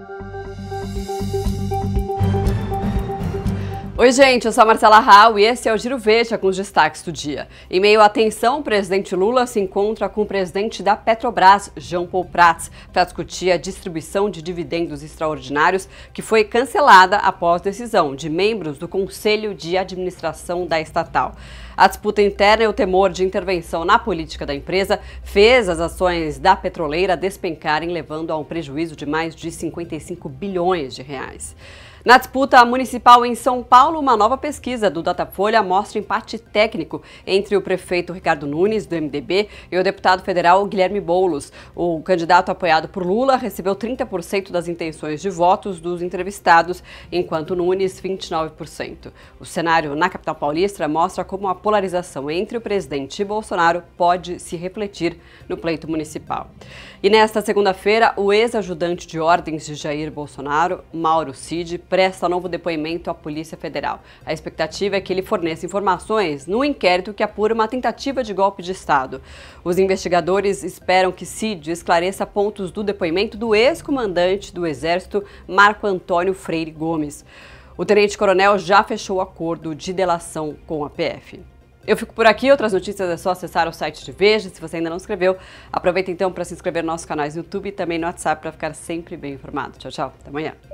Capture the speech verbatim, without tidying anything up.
Oi gente, eu sou a Marcela Rau e esse é o Giro Veja com os destaques do dia. Em meio à tensão, o presidente Lula se encontra com o presidente da Petrobras, Jean Paul Prats, para discutir a distribuição de dividendos extraordinários que foi cancelada após decisão de membros do Conselho de Administração da estatal. A disputa interna e o temor de intervenção na política da empresa fez as ações da petroleira despencarem, levando a um prejuízo de mais de cinquenta e cinco bilhões de reais. Na disputa municipal em São Paulo, uma nova pesquisa do Datafolha mostra empate técnico entre o prefeito Ricardo Nunes, do M D B, e o deputado federal Guilherme Boulos. O candidato apoiado por Lula recebeu trinta por cento das intenções de votos dos entrevistados, enquanto Nunes, vinte e nove por cento. O cenário na capital paulista mostra como a polarização entre o presidente e Bolsonaro pode se refletir no pleito municipal. E nesta segunda-feira, o ex-ajudante de ordens de Jair Bolsonaro, Mauro Cid, presta novo depoimento à Polícia Federal. A expectativa é que ele forneça informações no inquérito que apura uma tentativa de golpe de Estado. Os investigadores esperam que Cid esclareça pontos do depoimento do ex-comandante do Exército, Marco Antônio Freire Gomes. O tenente-coronel já fechou o acordo de delação com a P F. Eu fico por aqui, outras notícias é só acessar o site de Veja. Se você ainda não se inscreveu, aproveita então para se inscrever nos nossos canais no YouTube e também no WhatsApp para ficar sempre bem informado. Tchau, tchau. Até amanhã.